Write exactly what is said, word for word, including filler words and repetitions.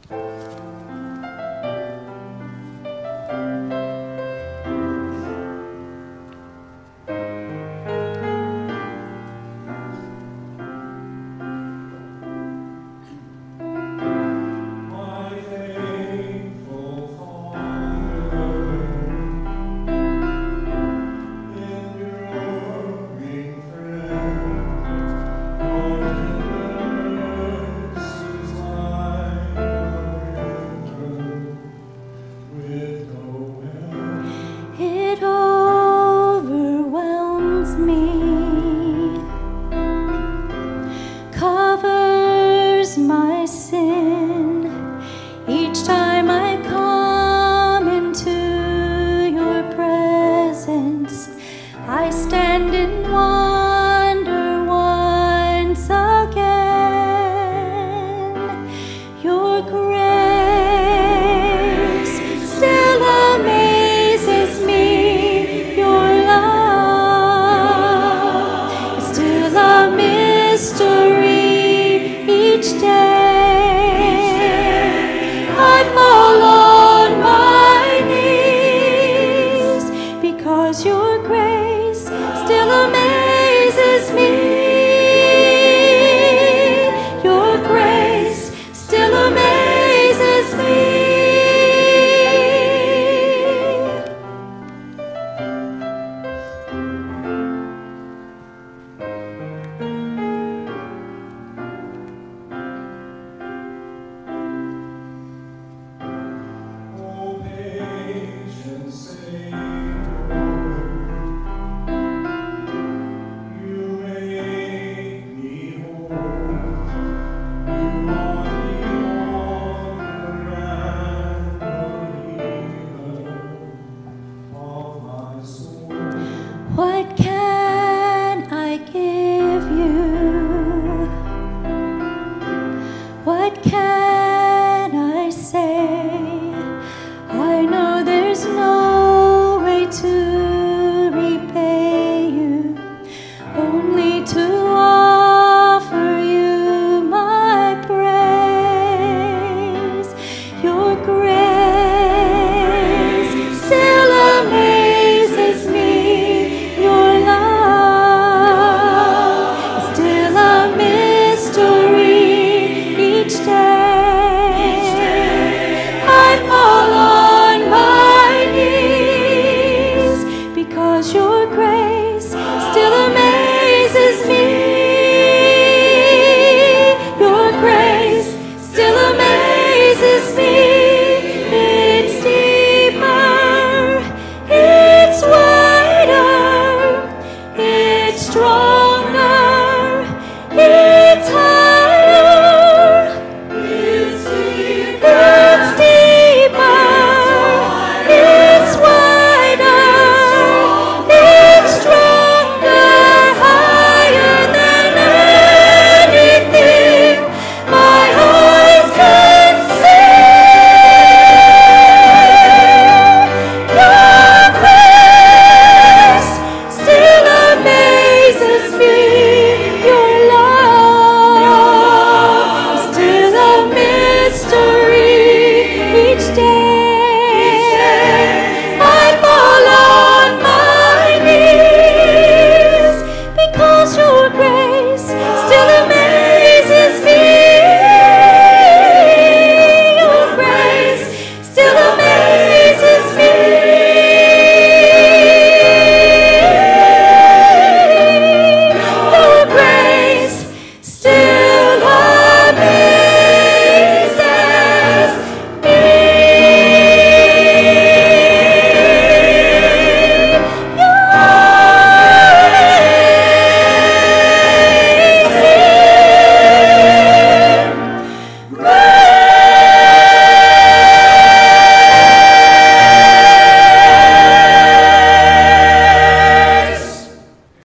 Covers my sin each time I come into your presence. I stand in wonder once again. Your grace still amazes me. Your love is still a mystery. Each day I fall on my knees because your grace still amazes me. Your grace still amazes me. What can I give you? What can I say?